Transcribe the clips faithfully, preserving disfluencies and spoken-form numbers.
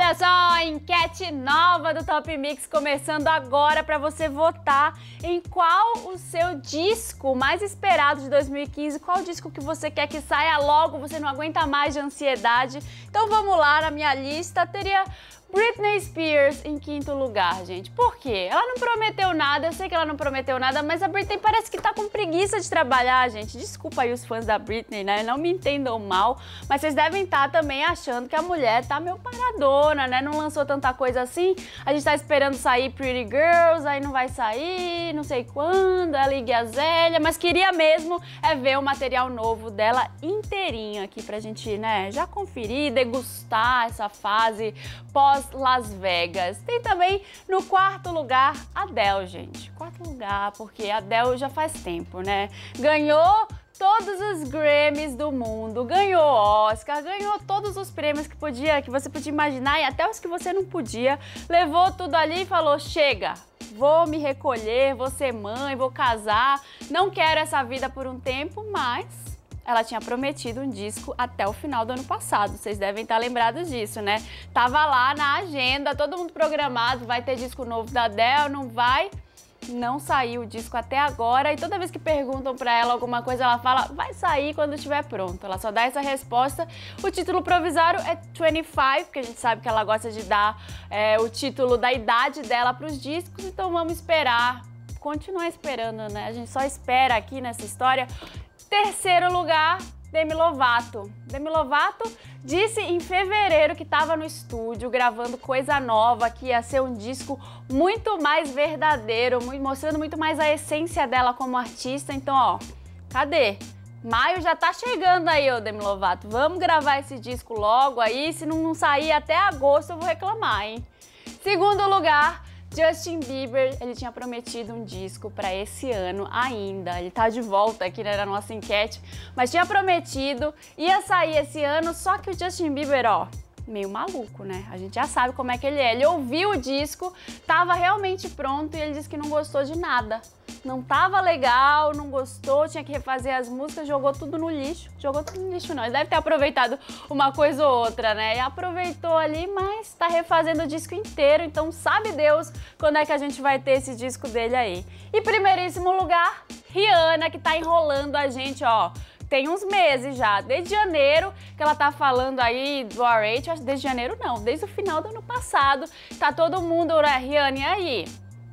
Olha só, enquete nova do Top Mix começando agora para você votar em qual o seu disco mais esperado de dois mil e quinze, qual disco que você quer que saia logo, você não aguenta mais de ansiedade. Então vamos lá, na minha lista teria Britney Spears em quinto lugar, gente. Por quê? Ela não prometeu nada, eu sei que ela não prometeu nada, mas a Britney parece que tá com preguiça de trabalhar, gente. Desculpa aí os fãs da Britney, né? Não me entendam mal, mas vocês devem estar também achando que a mulher tá meio paradona, né? Não lançou tanta coisa assim. A gente tá esperando sair Pretty Girls, aí não vai sair, não sei quando, ela e Azélia, mas queria mesmo é ver o material novo dela inteirinho aqui pra gente, né, já conferir, degustar essa fase pós Las Vegas. Tem também no quarto lugar Adele, gente. Quarto lugar, porque a Adele já faz tempo, né? Ganhou todos os Grammys do mundo, ganhou Oscar, ganhou todos os prêmios que podia, que você podia imaginar e até os que você não podia. Levou tudo ali e falou: chega, vou me recolher, vou ser mãe, vou casar, não quero essa vida por um tempo, mas ela tinha prometido um disco até o final do ano passado, vocês devem estar lembrados disso, né? Tava lá na agenda, todo mundo programado, vai ter disco novo da Adele, não vai? Não saiu o disco até agora e toda vez que perguntam pra ela alguma coisa, ela fala, vai sair quando estiver pronto. Ela só dá essa resposta. O título provisório é vinte e cinco, porque a gente sabe que ela gosta de dar é, o título da idade dela pros discos, então vamos esperar, continuar esperando, né? A gente só espera aqui nessa história. Terceiro lugar, Demi Lovato. Demi Lovato disse em fevereiro que estava no estúdio gravando coisa nova, que ia ser um disco muito mais verdadeiro, mostrando muito mais a essência dela como artista. Então, ó, cadê? Maio já tá chegando aí, ô Demi Lovato. Vamos gravar esse disco logo aí, se não sair até agosto eu vou reclamar, hein? Segundo lugar, Justin Bieber, ele tinha prometido um disco para esse ano ainda, ele tá de volta aqui, né, na nossa enquete, mas tinha prometido, ia sair esse ano, só que o Justin Bieber, ó, meio maluco, né? A gente já sabe como é que ele é. Ele ouviu o disco, tava realmente pronto e ele disse que não gostou de nada. Não tava legal, não gostou, tinha que refazer as músicas, jogou tudo no lixo. Jogou tudo no lixo não, ele deve ter aproveitado uma coisa ou outra, né? E aproveitou ali, mas tá refazendo o disco inteiro, então sabe Deus quando é que a gente vai ter esse disco dele aí. E primeiríssimo lugar, Rihanna, que tá enrolando a gente, ó. Tem uns meses já, desde janeiro, que ela tá falando aí do R H, acho desde janeiro não, desde o final do ano passado, tá todo mundo, né, Rihanna, e aí?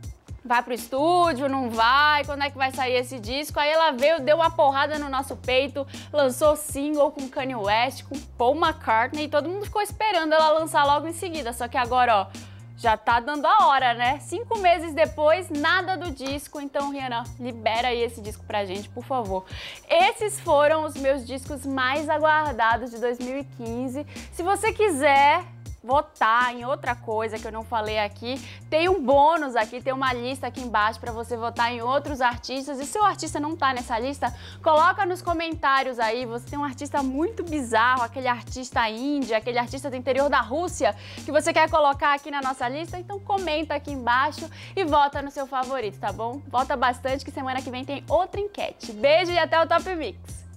Vai pro estúdio, não vai, quando é que vai sair esse disco? Aí ela veio, deu uma porrada no nosso peito, lançou single com Kanye West, com Paul McCartney, e todo mundo ficou esperando ela lançar logo em seguida, só que agora, ó, já tá dando a hora, né? Cinco meses depois, nada do disco. Então, Rihanna, libera aí esse disco pra gente, por favor. Esses foram os meus discos mais aguardados de dois mil e quinze. Se você quiser votar em outra coisa que eu não falei aqui, tem um bônus aqui, tem uma lista aqui embaixo para você votar em outros artistas. E se o artista não tá nessa lista, coloca nos comentários aí, você tem um artista muito bizarro, aquele artista índia, aquele artista do interior da Rússia, que você quer colocar aqui na nossa lista, então comenta aqui embaixo e vota no seu favorito, tá bom? Vota bastante que semana que vem tem outra enquete. Beijo e até o Top Mix!